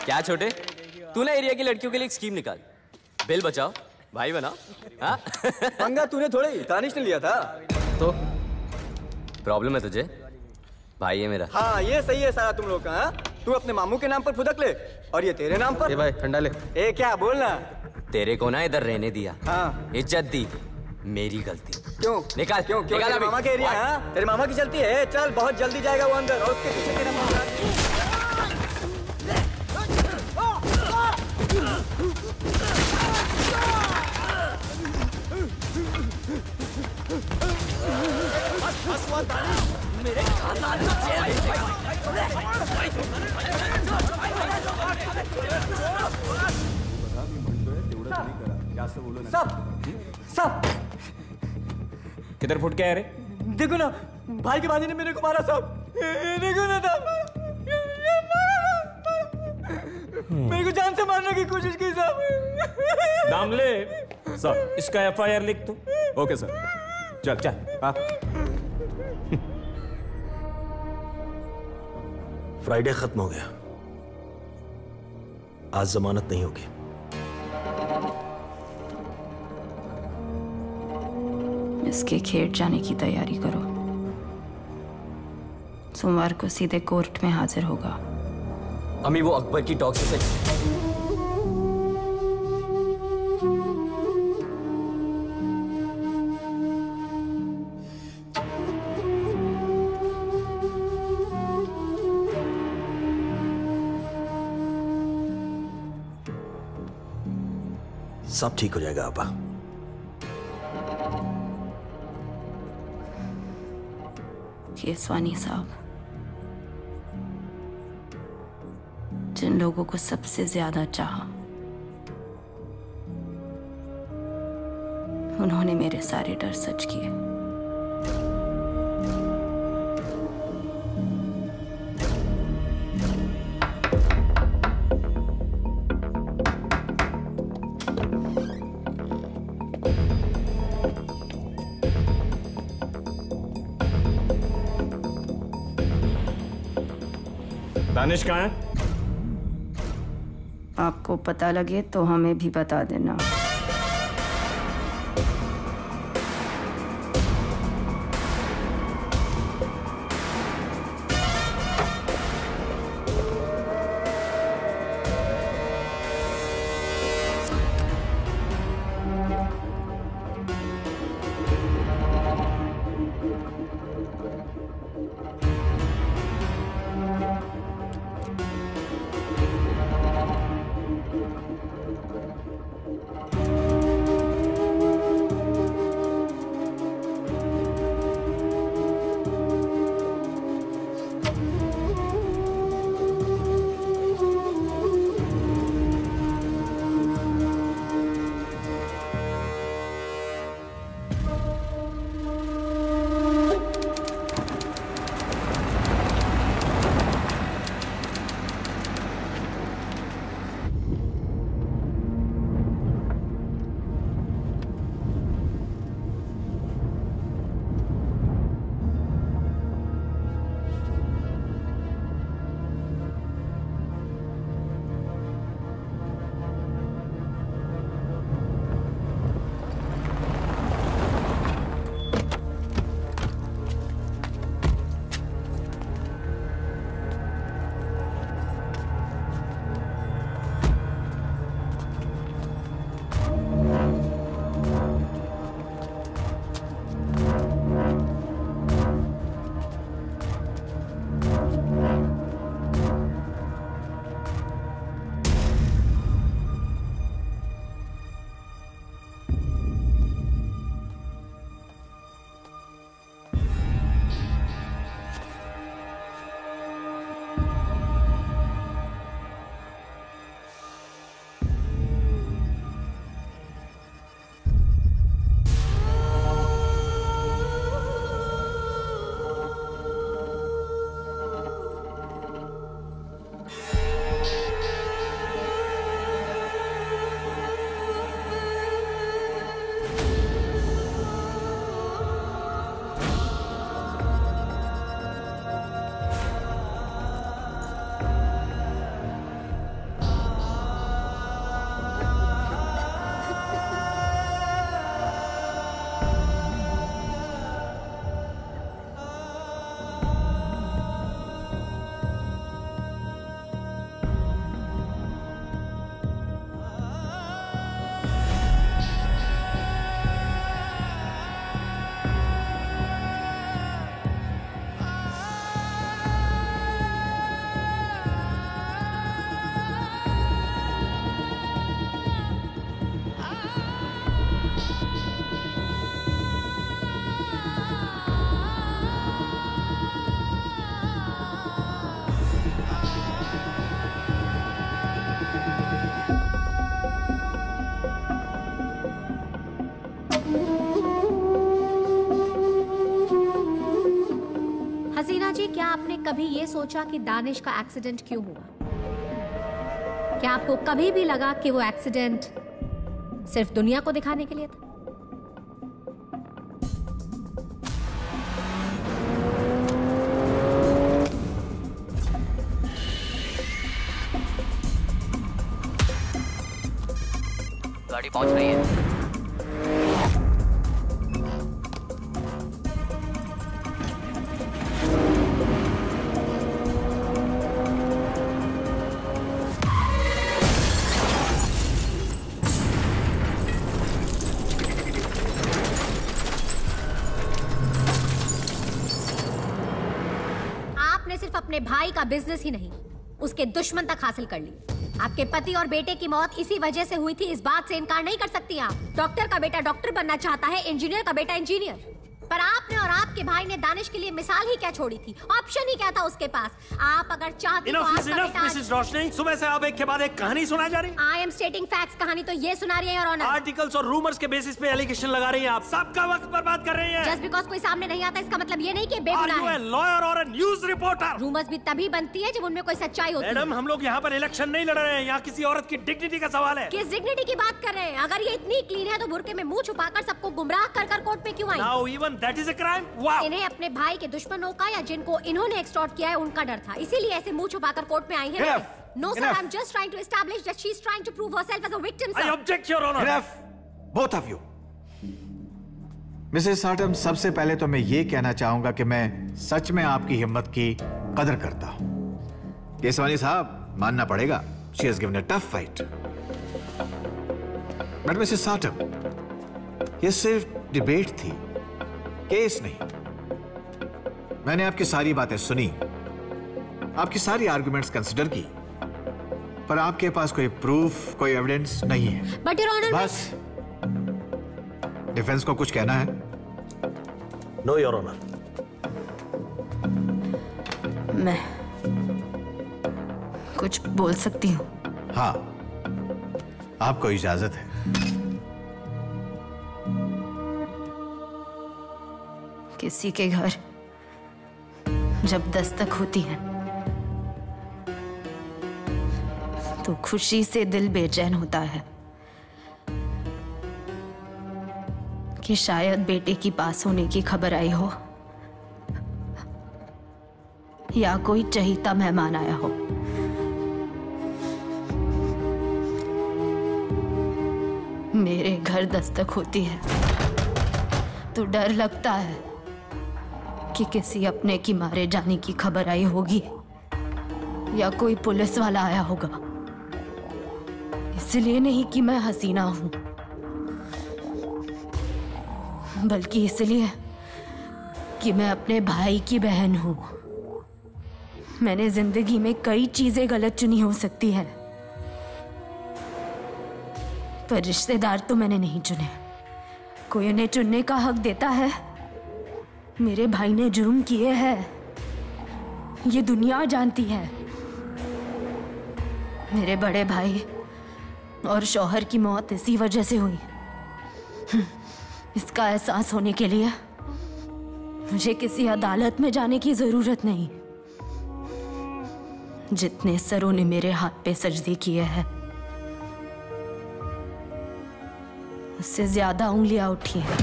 क्या छोटे, तू ना एरिया की लड़कियों के लिए एक स्कीम निकाल, बिल बचाओ भाई बनाओ। हाँ पंगा तूने थोड़े ही तानिश ने लिया था। तो प्रॉब्लम है तुझे, भाई है मेरा। हाँ ये सही है सारा तुम लोग का। हाँ? तू अपने मामू के नाम पर फुदक ले और ये तेरे नाम पर। ए भाई ठंडा ले। ए क्या बोलना, तेरे को ना इधर रहने दिया, हाँ इज्जत दी, मेरी गलती। क्यों निकाल, क्यों क्यों तेरे मामा के एरिया। हाँ तेरे मामा की चलती है। चल बहुत जल्दी जाएगा वो अंदर और उसके पीछे तेरा मामा। मेरे सब किधर फुट गया रे? देखो ना भाई के बाजी ने मेरे को मारा सब। देखो ना सब मेरे को जान से मारने की कोशिश की सब। दामले सर इसका एफआईआर लिख दो। ओके सर चल चल। हाँ फ्राइडे खत्म हो गया, आज जमानत नहीं होगी। इसके खेत जाने की तैयारी करो, सोमवार को सीधे कोर्ट में हाजिर होगा। अम्मी वो अकबर की टॉक्स से सब ठीक हो जाएगा आपा। केसवानी साहब, जिन लोगों को सबसे ज्यादा चाहा, उन्होंने मेरे सारे डर सच किए। दानिश कहाँ है? आपको पता लगे तो हमें भी बता देना। कभी ये सोचा कि दानिश का एक्सीडेंट क्यों हुआ? क्या आपको कभी भी लगा कि वो एक्सीडेंट सिर्फ दुनिया को दिखाने के लिए था? गाड़ी पहुंच रही है। अपने भाई का बिजनेस ही नहीं, उसके दुश्मन तक हासिल कर ली। आपके पति और बेटे की मौत इसी वजह से हुई थी, इस बात से इनकार नहीं कर सकती आप। डॉक्टर का बेटा डॉक्टर बनना चाहता है, इंजीनियर का बेटा इंजीनियर। पर आपने और आपके भाई ने दानिश के लिए मिसाल ही क्या छोड़ी थी? ऑप्शन ही क्या था उसके पास? आप अगर चाहते तो आपका बेटा मिसेस रोशनी, सुबह से आप एक के बाद एक कहानी सुना जा रही हैं। आई एम स्टेटिंग फैक्ट्स, कहानी तो ये सुना रही है योर ऑनर। आर्टिकल्स और रूमर्स के बेसिस पे एलिगेशन लगा रही हैं आप, सबका वक्त बर्बाद कर रही हैं। जस्ट बिकॉज़ कोई सामने नहीं आता इसका मतलब ये नहीं कि बेगुनाह है। Are you a lawyer or a news reporter? Rumours भी तभी बनती है जब उनमें कोई सच्चाई होती है। मैडम, हम लोग यहाँ पर इलेक्शन नहीं लड़ रहे हैं, यहाँ किसी औरत की डिग्निटी का सवाल है। किस डिग्निटी की बात कर रहे हैं? अगर ये इतनी क्लीन है तो बुर्के में मुंह छुपाकर सबको गुमराह कर कोर्ट में क्यों आई? Now even that is a crime? Wow! इन्हें अपने भाई के दुश्मनों का या जिनको इन्होंने एक्सटॉर्ट किया है उनका डर था, इसीलिए ऐसे मुंह छुपाकर कोर्ट में आई है। No sir, I'm just trying to establish that she's trying to prove herself as a victim, sir. I object, Your Honor. Enough, both of you. Mrs Satam, सबसे पहले तो मैं ये कहना चाहूंगा कि मैं सच में आपकी हिम्मत की कदर करता हूं। केसवानी साहब, मानना पड़ेगा, she has given a tough fight. But Mrs Satam, ये सिर्फ डिबेट थी, केस नहीं। मैंने आपकी सारी बातें सुनी, आपकी सारी आर्गुमेंट्स कंसिडर की, पर आपके पास कोई प्रूफ, कोई एविडेंस नहीं है। बट योर ऑनर, बस डिफेंस को कुछ कहना है? No your honour. मैं कुछ बोल सकती हूँ? हाँ, आपको इजाजत है। किसी के घर जब दस्तक होती है तो खुशी से दिल बेचैन होता है कि शायद बेटे की पास होने की खबर आई हो या कोई चहीता मेहमान आया हो। मेरे घर दस्तक होती है तो डर लगता है कि किसी अपने की मारे जाने की खबर आई होगी या कोई पुलिस वाला आया होगा। इसलिए नहीं कि मैं हसीना हूं, बल्कि इसलिए कि मैं अपने भाई की बहन हूं। मैंने जिंदगी में कई चीजें गलत चुनी हो सकती है, पर रिश्तेदार तो मैंने नहीं चुने। कोई उन्हें चुनने का हक देता है? मेरे भाई ने जुर्म किए हैं, ये दुनिया जानती है। मेरे बड़े भाई और शौहर की मौत इसी वजह से हुई। इसका एहसास होने के लिए मुझे किसी अदालत में जाने की जरूरत नहीं। जितने सरों ने मेरे हाथ पे सजदे किए हैं, उससे ज्यादा उंगलियां उठी हैं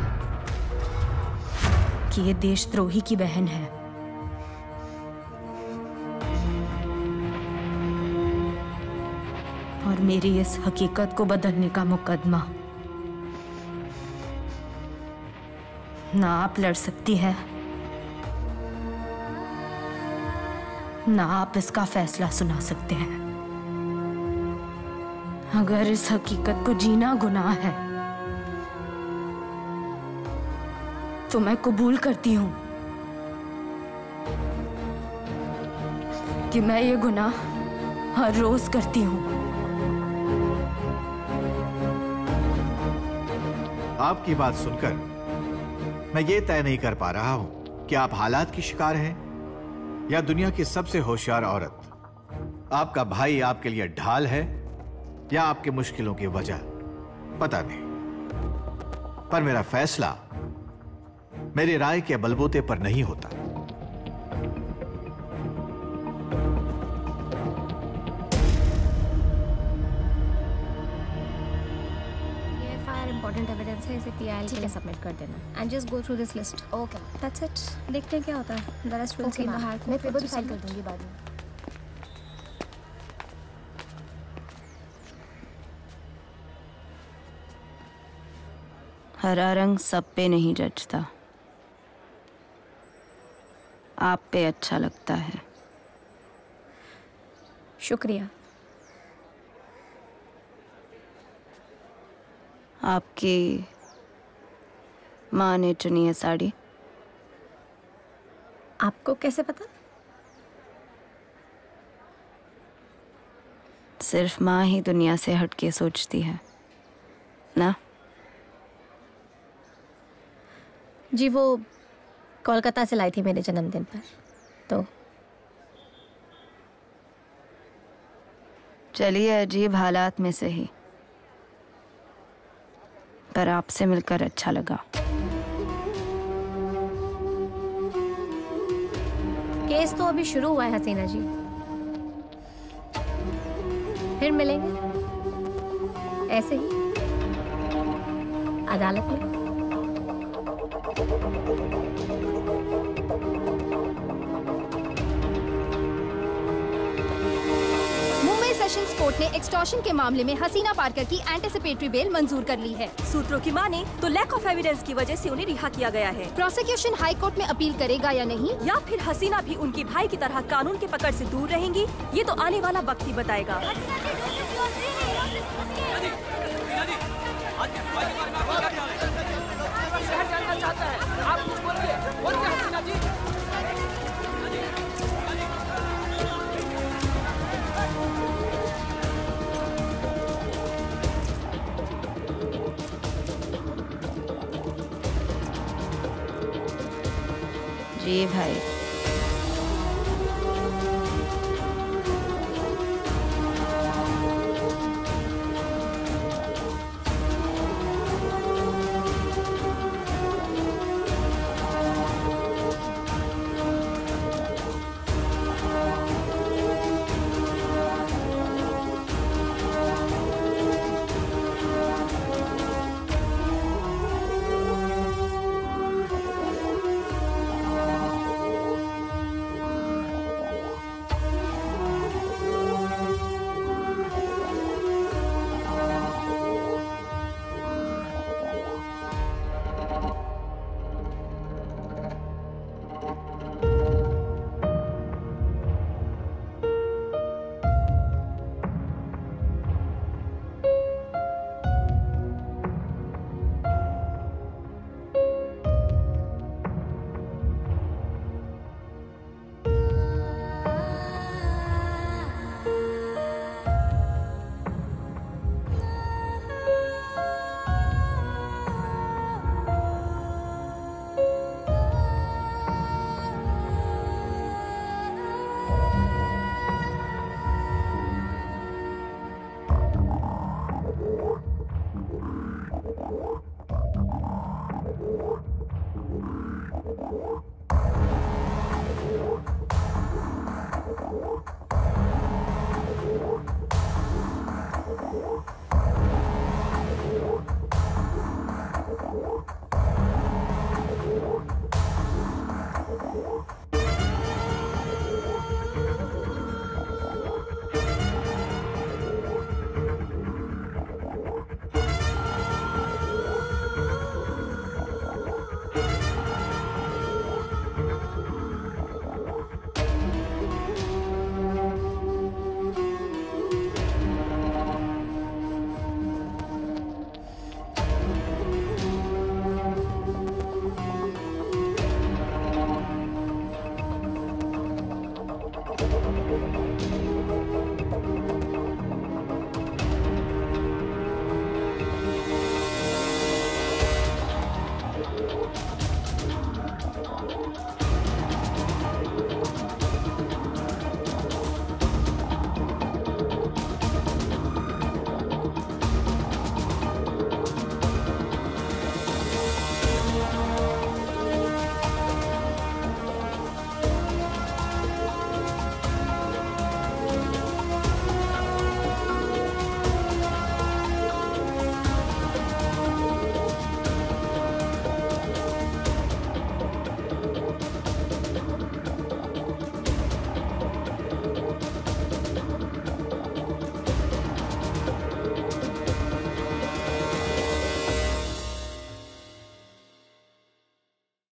कि ये देशद्रोही की बहन है। और मेरी इस हकीकत को बदलने का मुकदमा ना आप लड़ सकती है, ना आप इसका फैसला सुना सकते हैं। अगर इस हकीकत को जीना गुनाह है तो मैं कबूल करती हूं कि मैं ये गुनाह हर रोज करती हूं। आपकी बात सुनकर मैं ये तय नहीं कर पा रहा हूं कि आप हालात की शिकार हैं या दुनिया की सबसे होशियार औरत। आपका भाई आपके लिए ढाल है या आपकी मुश्किलों की वजह, पता नहीं। पर मेरा फैसला मेरी राय के बलबूते पर नहीं होता। इम्पोर्टेंट एविडेंस है, इसे पीआईएल के लिए सबमिट कर देना and just go through this list. Okay that's it. देखते हैं क्या होता है। The rest will see in the higher court. मैं पेपर फाइल कर दूंगी बाद में। हरा रंग सब पे नहीं जचता, आप पे अच्छा लगता है। शुक्रिया। आपकी माँ ने चुनी है साड़ी। आपको कैसे पता? सिर्फ माँ ही दुनिया से हटके सोचती है ना। जी वो कोलकाता से लाई थी मेरे जन्मदिन पर। तो चलिए, अजीब हालात में से ही, पर आपसे मिलकर अच्छा लगा। केस तो अभी शुरू हुआ है हसीना जी, फिर मिलेंगे ऐसे ही अदालत में। मुंबई सेशंस कोर्ट ने एक्सटॉर्शन के मामले में हसीना पारकर की एंटिसिपेटरी बेल मंजूर कर ली है। सूत्रों की माने तो लैक ऑफ एविडेंस की वजह से उन्हें रिहा किया गया है। प्रोसिक्यूशन हाई कोर्ट में अपील करेगा या नहीं, या फिर हसीना भी उनके भाई की तरह कानून के पकड़ से दूर रहेंगी, ये तो आने वाला वक्त ही बताएगा। जी भाई।